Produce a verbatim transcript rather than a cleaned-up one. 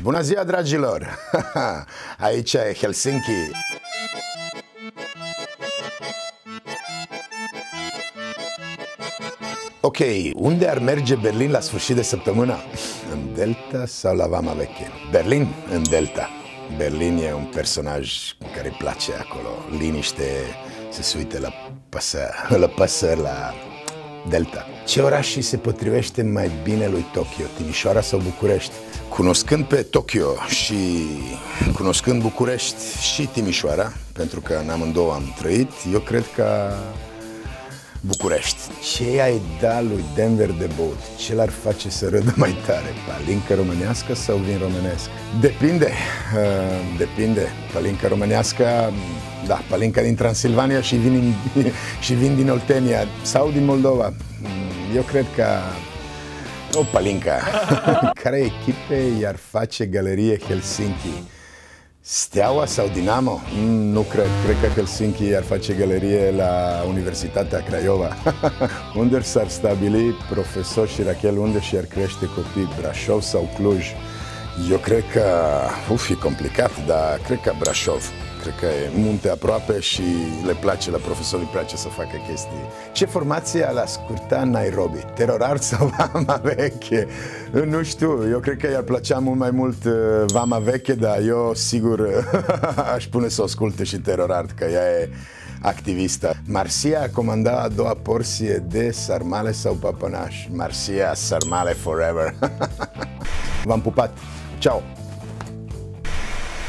Bună ziua, dragilor! Aici e Helsinki. Ok, unde ar merge Berlin la sfârșit de săptămână? În Delta sau la Vama Veche? Berlin în Delta. Berlin e un personaj care îi place acolo. Liniște, să se uite la păsări, la păsări, la Delta. Ce oraș se potrivește mai bine lui Tokyo? Timișoara sau București? Cunoscând pe Tokyo și cunoscând București și Timișoara, pentru că în amândouă am trăit, eu cred că București. Ce ai da lui Denver de băut? Ce l-ar face să râdă mai tare? Palincă românească sau vin românesc? Depinde, uh, depinde. Palincă românească, da, palinca din Transilvania și vin, și vin din Oltenia sau din Moldova. Eu cred că o palinca. Care echipe i-ar face galerie Helsinki? Steaua sau Dinamo? Mm, nu cred. Cred că Helsinki i-ar face galerie la Universitatea Craiova. Unde s-ar stabili profesor și Rachel? Unde și-ar crește copii? Brașov sau Cluj? Eu cred că... Uf, e complicat, dar cred că Brașov. Cred că e munte aproape și le place, la profesor îi place să facă chestii. Ce formație l-a scurtat Nairobi? Terror Art sau Vama Veche? Nu știu, eu cred că i-ar plăcea mult mai mult Vama Veche, dar eu sigur aș pune să o asculte și Terror Art, că ea e activistă. Marcia a comandat a doua porție de sarmale sau papănaș? Marcia, sarmale forever. V-am pupat. Ciao!